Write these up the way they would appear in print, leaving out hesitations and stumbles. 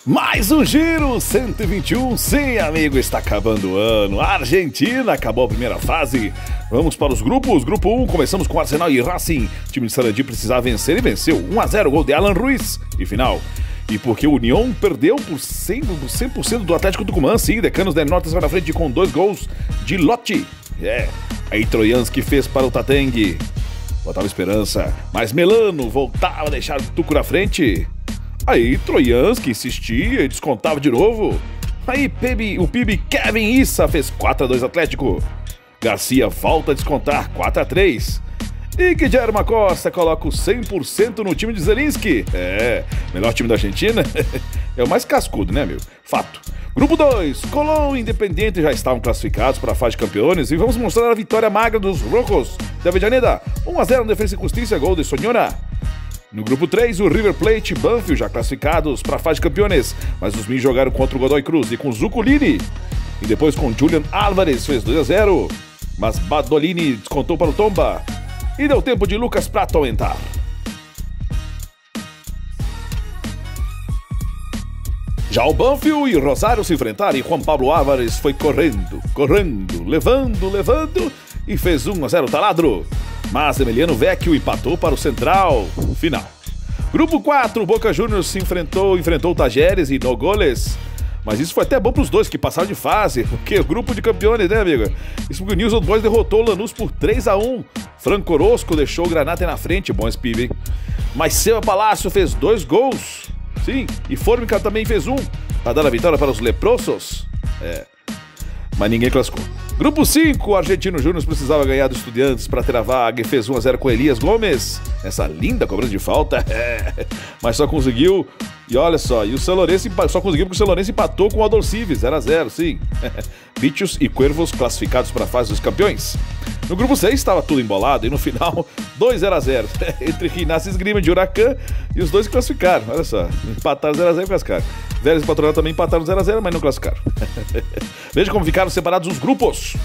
Mais um Giro 121, sim, amigo, está acabando o ano. A Argentina acabou a primeira fase. Vamos para os grupos. Grupo 1, começamos com Arsenal e Racing. O time de Sarandi precisava vencer e venceu. 1-0, gol de Alan Ruiz. E final. E porque o União perdeu por 100% do Atlético Tucumã, sim, Decanos del Norte vai na frente com 2 gols de Lotti. Aí Troianski fez para o Tatengue. Botava esperança, mas Melano voltava a deixar o Tuco na frente. Aí Troianski insistia e descontava de novo. Aí o PIB Kevin Issa fez 4-2 Atlético. Garcia volta a descontar 4-3. E Guilherme Costa coloca o 100% no time de Zelinski. Melhor time da Argentina. É o mais cascudo, né, meu? Fato. Grupo 2, Colón e Independiente já estavam classificados para a fase de campeões e vamos mostrar a vitória magra dos Rojos de Avellaneda. 1-0 no Defensa e Justiça, gol de Sonhona. No grupo 3, o River Plate e Banfield já classificados para a fase de campeões, mas os Min jogaram contra o Godoy Cruz e com Zuculini. E depois com Julian Álvares fez 2-0, mas Badolini descontou para o Tomba. E deu tempo de Lucas Prato aumentar. Já o Banfield e Rosário se enfrentaram e Juan Pablo Álvares foi correndo, levando e fez 1-0 taladro. Mas Emiliano Vecchio empatou para o Central. Final. Grupo 4, Boca Juniors se enfrentou o Tajeres e Nogoles. Mas isso foi até bom para os dois que passaram de fase, porque o grupo de campeões, né, amigo? Isso porque o News Old Boys derrotou o Lanús por 3-1. Franco Orozco deixou o Granata na frente, bom esse PIB, hein? Mas Seba Palácio fez 2 gols. Sim, e Formica também fez 1, para dar a vitória para os leprosos. Mas ninguém classificou. Grupo 5, o Argentino Júnior precisava ganhar dos Estudiantes para ter a vaga e fez 1-0 com Elias Gomes. Essa linda cobrança de falta. Mas só conseguiu, e olha só, e o São Lourenço só conseguiu porque o São Lourenço empatou com o Aldorcive, 0-0, sim. Bichos e Cuervos classificados para a fase dos campeões. No grupo 6 estava tudo embolado e no final 2-0 entre Rinácio Esgrima de Huracan e os dois classificaram. Olha só, empataram 0-0 e classificaram. Vélez e Patronato também empataram 0-0, mas não classificaram. Veja como ficaram separados os grupos.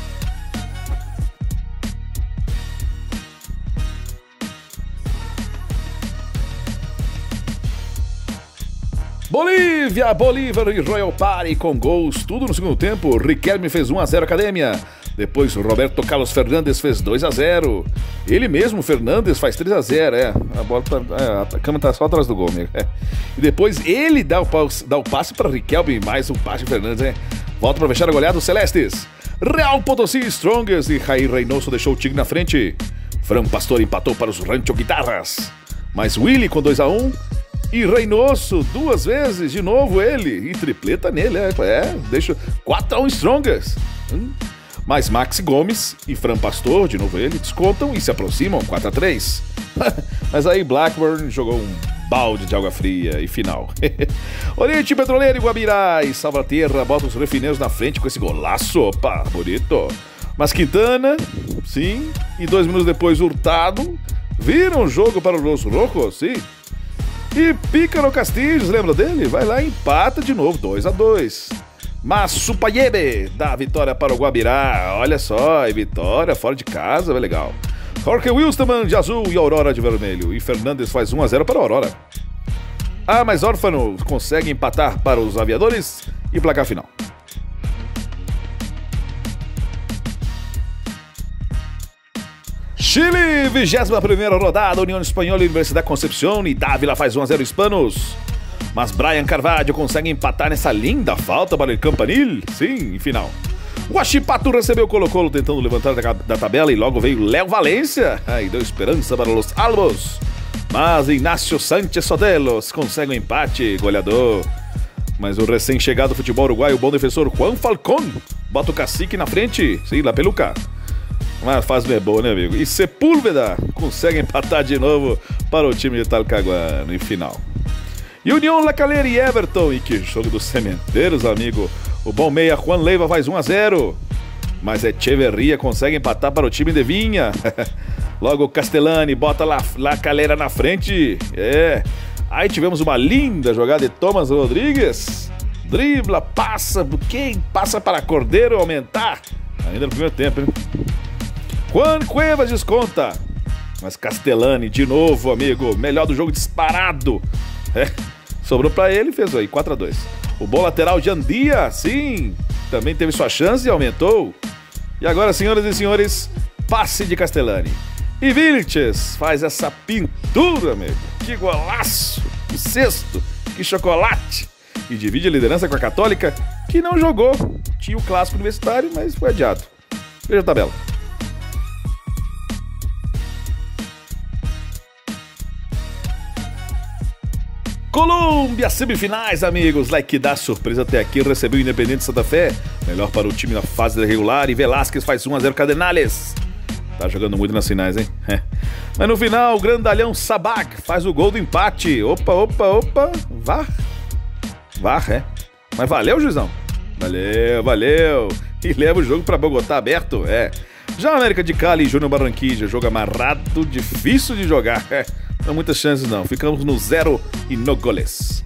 Bolívar e Royal Party com gols, tudo no segundo tempo. Riquelme fez 1-0 Academia. Depois o Roberto Carlos Fernandes fez 2-0. Ele mesmo, Fernandes, faz 3-0. A bola a câmera tá só atrás do gol, amigo. E depois ele dá o passe para Riquelme e mais um passe de Fernandes. Volta para fechar a goleada dos Celestes. Real Potosí Strongest e Jair Reynoso deixou o Tigre na frente. Fran Pastor empatou para os Rancho Guitarras. Mas Willy com 2-1. E Reynoso 2 vezes, de novo ele. E tripleta nele, deixa 4-1 Strongest. Mas Maxi Gomes e Fran Pastor, de novo ele, descontam e se aproximam, 4-3. Mas aí Blackburn jogou um balde de água fria e final. Oriente Petroleiro e Guabirá e Salvatierra bota os refineiros na frente com esse golaço, opa, bonito. Mas Quintana, sim, e 2 minutos depois Hurtado, viram o jogo para os Rojos, sim. E Pícaro Castilhos, lembra dele? Vai lá e empata de novo, 2-2. Mas Supayebe dá a vitória para o Guabirá. Olha só, e vitória fora de casa, vai legal. Jorge Wilstermann de azul e Aurora de vermelho. E Fernandes faz 1-0 para a Aurora. Mas Órfano consegue empatar para os aviadores e placar final. Chile, 21ª rodada, União Espanhola e Universidade Concepción e Dávila faz 1-0 Hispanos. Mas Brian Carvalho consegue empatar nessa linda falta para o Campanil. Sim, em final. O Huachipato recebeu o Colo-Colo tentando levantar da tabela e logo veio Léo Valência. E deu esperança para os Albos. Mas Inácio Sánchez Sodelos consegue um empate, goleador. Mas o recém-chegado futebol uruguaio, o bom defensor Juan Falcón, bota o Cacique na frente. Sim, La Peluca. Mas a fase não é boa, né, amigo? E Sepúlveda consegue empatar de novo para o time de Talcahuano em final. E União La Calera e Everton. E que jogo dos cementeiros, amigo. O bom meia Juan Leiva faz 1-0. Mas Echeverria consegue empatar para o time de Vinha. Logo Castellani bota La Calera na frente. Aí tivemos uma linda jogada de Thomas Rodrigues. Dribla, passa, quem passa para Cordeiro aumentar. Ainda no primeiro tempo, hein? Juan Cuevas desconta. Mas Castellani, de novo, amigo. Melhor do jogo disparado. Sobrou pra ele e fez aí, 4-2. O bom lateral de Andia, sim, também teve sua chance e aumentou. E agora, senhoras e senhores, passe de Castellani. E Vilches faz essa pintura, amigo. Que golaço, que cesto, que chocolate. E divide a liderança com a Católica, que não jogou. Tinha o clássico universitário, mas foi adiado. Veja a tabela. Colômbia, semifinais, amigos. Like dá surpresa até aqui, recebeu o Independente Santa Fé. Melhor para o time na fase regular e Velásquez faz 1-0 Cardenales. Tá jogando muito nas finais, hein? Mas no final, o grandalhão Sabag faz o gol do empate. Opa. VAR, é. Mas valeu, juizão. Valeu. E leva o jogo para Bogotá aberto, é. Já a América de Cali e Júnior Barranquilla, jogo amarrado, difícil de jogar, é. Não muitas chances não, ficamos no 0 e no goles.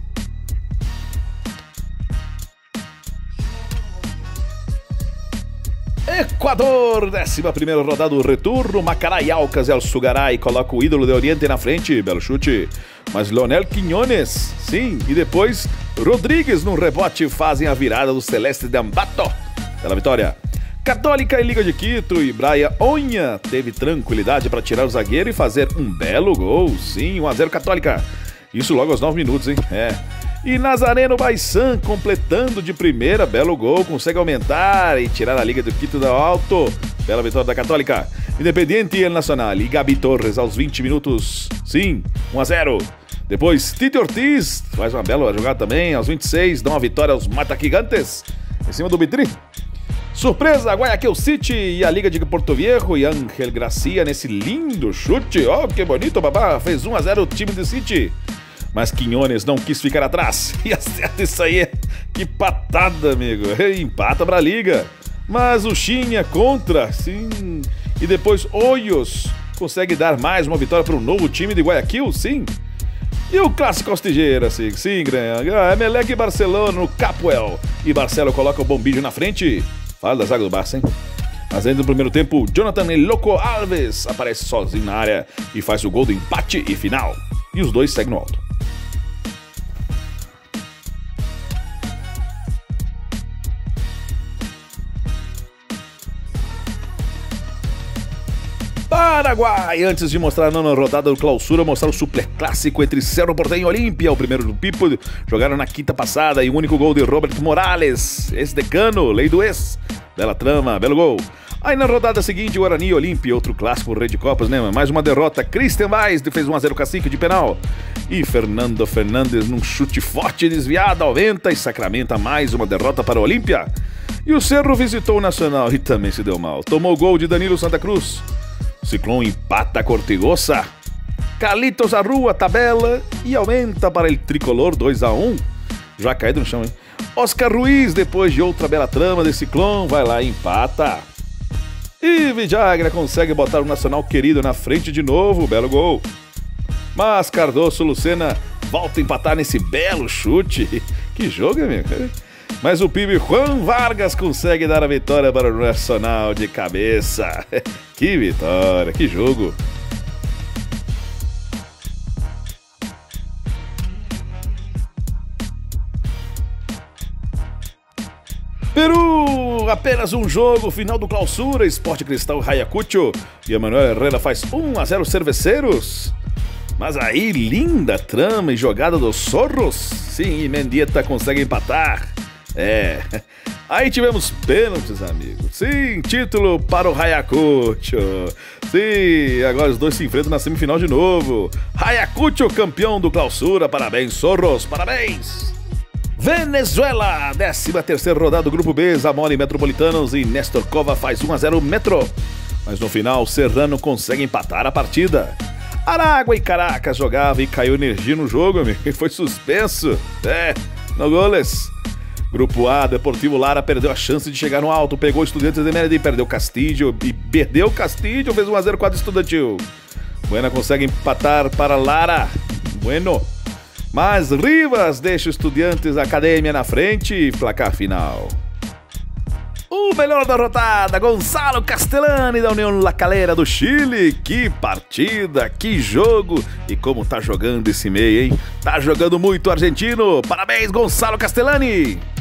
Equador, 11ª rodada do retorno, Macará e Alcas El Sugaray coloca o ídolo de Oriente na frente, belo chute. Mas Leonel Quiñones, sim, e depois Rodrigues num rebote fazem a virada do Celeste de Ambato pela vitória. Católica e Liga de Quito e Brian Onha teve tranquilidade para tirar o zagueiro e fazer um belo gol, sim, 1-0 Católica. Isso logo aos 9 minutos, hein? É. E Nazareno Baissan completando de primeira, belo gol, consegue aumentar e tirar a Liga do Quito do alto. Bela vitória da Católica. Independiente e El Nacional e Gabi Torres aos 20 minutos, sim, 1-0. Depois Tite Ortiz faz uma bela jogada também, aos 26, dá uma vitória aos Mata Gigantes em cima do Bitri. Surpresa, Guayaquil City e a Liga de Porto Viejo e Ángel Gracia nesse lindo chute. Oh, que bonito, babá. Fez 1-0 o time do City. Mas Quiñones não quis ficar atrás. E acerta isso aí. Que patada, amigo. Empata pra Liga. Mas o Chinha contra, sim. E depois Hoyos consegue dar mais uma vitória para o novo time de Guayaquil, sim. E o clássico Costigeira, sim, ganha. Emelec e Barcelona no Capuel. E Barcelo coloca o bombilho na frente. Fala da zaga do Barça, hein? Mas ainda no primeiro tempo, Jonathan Loco Alves aparece sozinho na área e faz o gol do empate e final. E os dois seguem no alto. Paraguai, antes de mostrar a nona rodada do Clausura, mostrar o super clássico entre Cerro Porteño e Olímpia, o primeiro do Pipo, jogaram na quinta passada e o único gol de Robert Morales, ex-decano, lei do ex, bela trama, belo gol. Aí na rodada seguinte, Guarani e Olímpia, outro clássico Rei de Copas, né? Mais uma derrota, Christian Weiss fez 1-0 Cacique de penal. E Fernando Fernandes num chute forte desviado ao venta e sacramenta mais uma derrota para o Olímpia. E o Cerro visitou o Nacional e também se deu mal, tomou o gol de Danilo Santa Cruz. Ciclone empata a Cortigosa. Calitos arrua a tabela e aumenta para o tricolor 2-1. Já caído no chão, hein? Oscar Ruiz, depois de outra bela trama de Ciclone, vai lá e empata. E Vidagra consegue botar o Nacional querido na frente de novo, belo gol. Mas Cardoso Lucena volta a empatar nesse belo chute. Que jogo, amigo. Mas o PIB Juan Vargas consegue dar a vitória para o Nacional de cabeça. Que vitória, que jogo. Peru, apenas um jogo, final do Clausura, Sport Cristal Ayacucho. E Emanuel Herrera faz 1-0 Cerveceiros. Mas aí, linda trama e jogada dos Zorros. Sim, e Mendieta consegue empatar. Aí tivemos pênaltis, amigo. Sim, título para o Ayacucho. Sim, agora os dois se enfrentam na semifinal de novo. Ayacucho, campeão do Clausura. Parabéns, Zorros, parabéns. Venezuela, 13ª rodada do Grupo B, Zamora e Metropolitanos e Néstor Cova faz 1-0 Metro. Mas no final, Serrano consegue empatar a partida. Aragua e Caracas jogava e caiu energia no jogo, amigo. E foi suspenso. No goles. Grupo A, Deportivo Lara perdeu a chance de chegar no alto, pegou Estudiantes de Mérida e perdeu Castillo, fez 1-0 contra o Estudantil. Buena consegue empatar para Lara, mas Rivas deixa o Estudiantes Academia na frente e placar final. O melhor da rodada, Gonçalo Castellani da União La Calera do Chile. Que partida, que jogo. E como tá jogando esse meio, hein? Tá jogando muito argentino. Parabéns, Gonçalo Castellani.